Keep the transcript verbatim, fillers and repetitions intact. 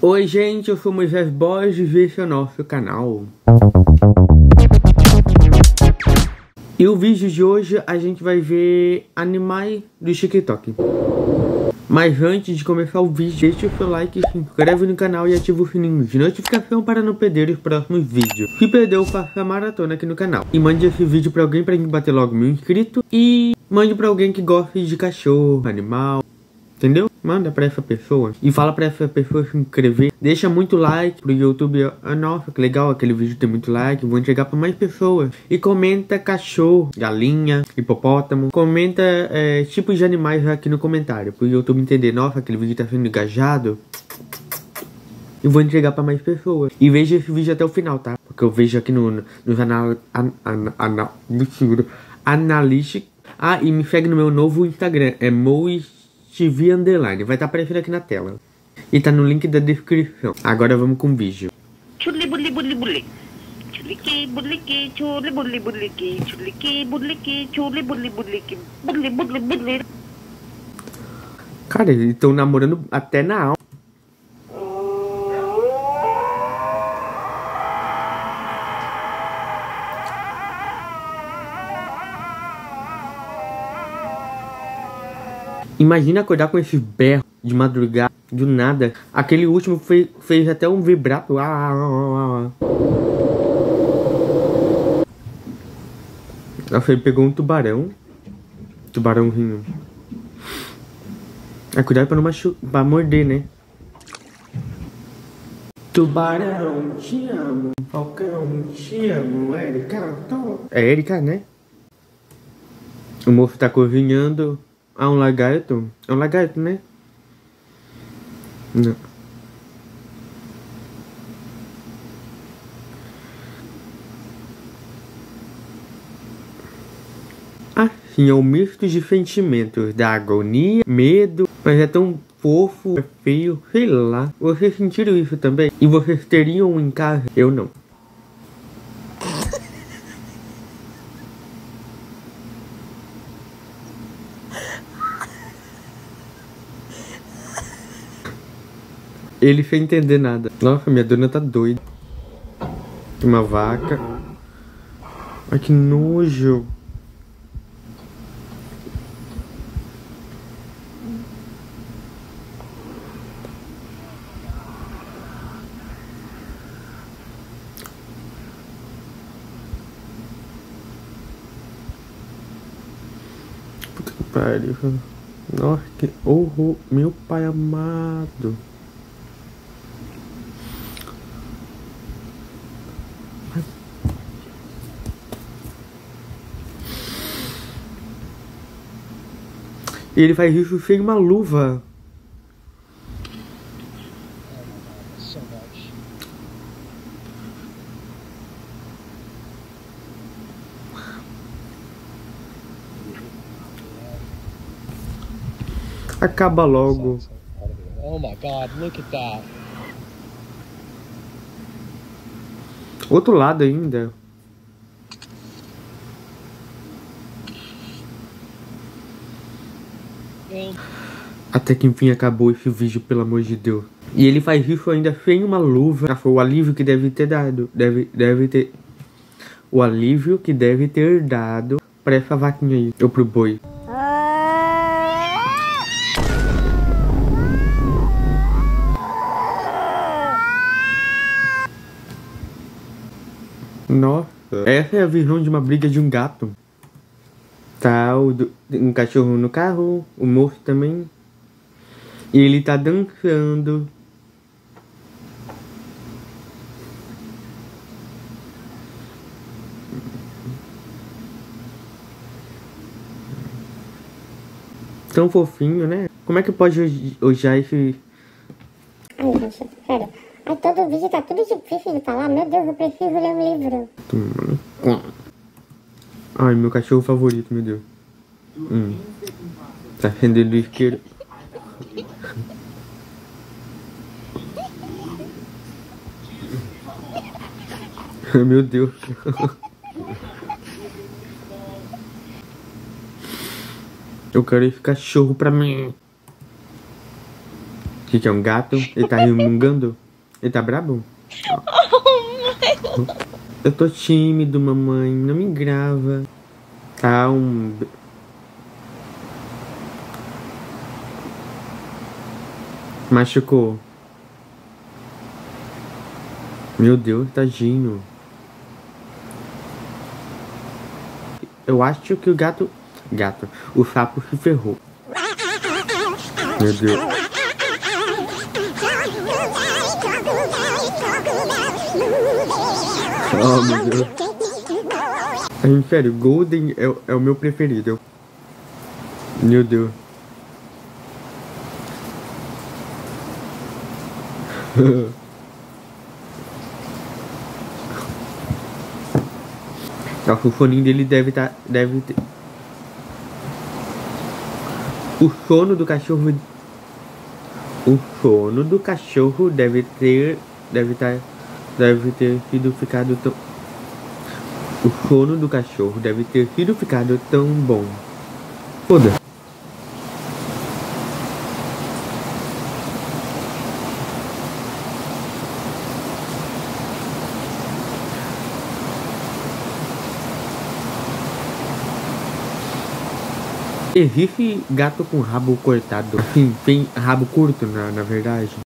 Oi gente, eu sou Moisés Borges e esse é o nosso canal. E o vídeo de hoje a gente vai ver animais do TikTok. Mas antes de começar o vídeo, deixa o seu like, se inscreve no canal e ativa o sininho de notificação para não perder os próximos vídeos. Se perdeu, faça a maratona aqui no canal. E mande esse vídeo pra alguém pra gente bater logo mil inscritos. E mande pra alguém que goste de cachorro, animal. Entendeu? Manda pra essa pessoa. E fala pra essa pessoa se inscrever. Deixa muito like pro YouTube. Ah, nossa, que legal, aquele vídeo tem muito like. Vou entregar pra mais pessoas. E comenta cachorro, galinha, hipopótamo. Comenta é, tipos de animais aqui no comentário. Pro YouTube entender. Nossa, aquele vídeo tá sendo engajado. E vou entregar pra mais pessoas. E veja esse vídeo até o final, tá? Porque eu vejo aqui no, nos anal... An, an, an, an, Analytics. Ah, e me segue no meu novo Instagram. É Mois T V Underline, vai estar aparecendo aqui na tela. E tá no link da descrição. Agora vamos com o vídeo. Chuli buli buli buli. Chuliki buliki chuli buli buliki. Chuliki buliki chuli buli buliki. Buli buli buli. Cara, eles estão namorando até na aula. Imagina acordar com esse berro de madrugada, do nada. Aquele último fez, fez até um vibrato. Ah, ah, ah, ah. Nossa, ele pegou um tubarão. Tubarãozinho. É, cuidado pra não machucar, pra morder, né? Tubarão, te amo. Falcão, te amo. Erika, tô... É Erika, né? O moço tá cozinhando. Ah, um lagarto? É um lagarto, né? Não. Assim, é um misto de sentimentos, da agonia, medo, mas é tão fofo, é feio, sei lá. Vocês sentiram isso também? E vocês teriam um em casa? Eu não. Ele sem entender nada. Nossa, minha dona tá doida. Uma vaca. Ai, que nojo. Puta que pariu. Nossa, que horror. Meu pai amado. Ele faz isso sem uma luva. Acaba logo. Oh my God, look at that. Outro lado ainda. Até que enfim acabou esse vídeo, pelo amor de Deus. E ele faz isso ainda sem uma luva. Foi o alívio que deve ter dado. Deve, deve ter... O alívio que deve ter dado pra essa vaquinha aí. Ou pro boi. Nossa. Essa é a visão de uma briga de um gato. Tá o do, um cachorro no carro, o moço também. E ele tá dançando. Tão fofinho, né? Como é que pode odiar esse... Ai, gente, sério. Ai, todo vídeo tá tudo difícil de falar. Meu Deus, eu preciso ler um livro. Ai, meu cachorro favorito, meu Deus. Hum. Tá acendendo isqueiro. Meu Deus. Eu quero esse cachorro pra mim. que, que é um gato? Ele tá resmungando? Ele tá brabo? Eu tô tímido, mamãe. Não me grava. Tá um... Machucou. Meu Deus, tadinho. Eu acho que o gato... Gato. O sapo se ferrou. Meu Deus. Oh, meu Deus. Ai, sério, Golden é, é o meu preferido. Meu Deus. O foninho dele deve estar... Tá, deve ter... O sono do cachorro... O sono do cachorro deve ter... Deve estar... Tá, deve ter sido ficado tão... O sono do cachorro deve ter sido ficado tão bom. Foda. Existe gato com rabo cortado? Assim, tem rabo curto, na, na verdade.